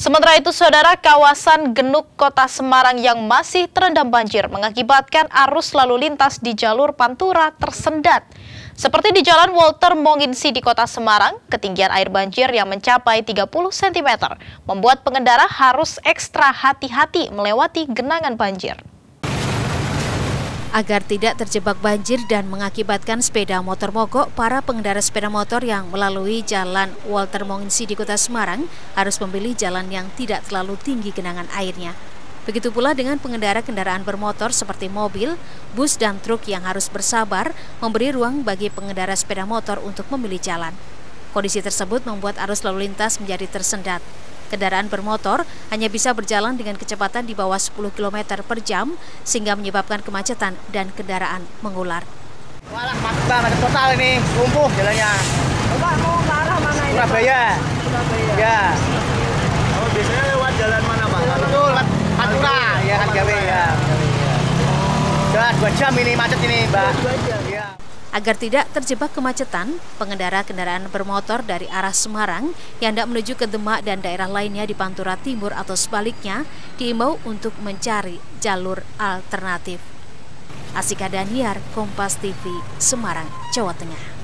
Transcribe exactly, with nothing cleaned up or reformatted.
Sementara itu, saudara, kawasan Genuk Kota Semarang yang masih terendam banjir mengakibatkan arus lalu lintas di jalur Pantura tersendat. Seperti di Jalan Walter Monginsih di Kota Semarang, ketinggian air banjir yang mencapai tiga puluh sentimeter membuat pengendara harus ekstra hati-hati melewati genangan banjir. Agar tidak terjebak banjir dan mengakibatkan sepeda motor mogok, para pengendara sepeda motor yang melalui Jalan Walter Monginsih di Kota Semarang harus memilih jalan yang tidak terlalu tinggi genangan airnya. Begitu pula dengan pengendara kendaraan bermotor seperti mobil, bus, dan truk yang harus bersabar memberi ruang bagi pengendara sepeda motor untuk memilih jalan. Kondisi tersebut membuat arus lalu lintas menjadi tersendat. Kendaraan bermotor hanya bisa berjalan dengan kecepatan di bawah sepuluh kilometer per jam sehingga menyebabkan kemacetan dan kendaraan mengular. Walah, macet banget, total ini, lumpuh jalannya. Bapak mau ke arah mana ini? Surabaya. Surabaya. Ya. Oh, biasanya lewat jalan mana, Pak? Itu lewat Pantura, ya kan gawe ya. Sudah dua jam ini macet ini, Mbak. Dua jam. Ya. Agar tidak terjebak kemacetan, pengendara kendaraan bermotor dari arah Semarang yang hendak menuju ke Demak dan daerah lainnya di Pantura Timur atau sebaliknya diimbau untuk mencari jalur alternatif. Asika Daniar, Kompas T V, Semarang, Jawa Tengah.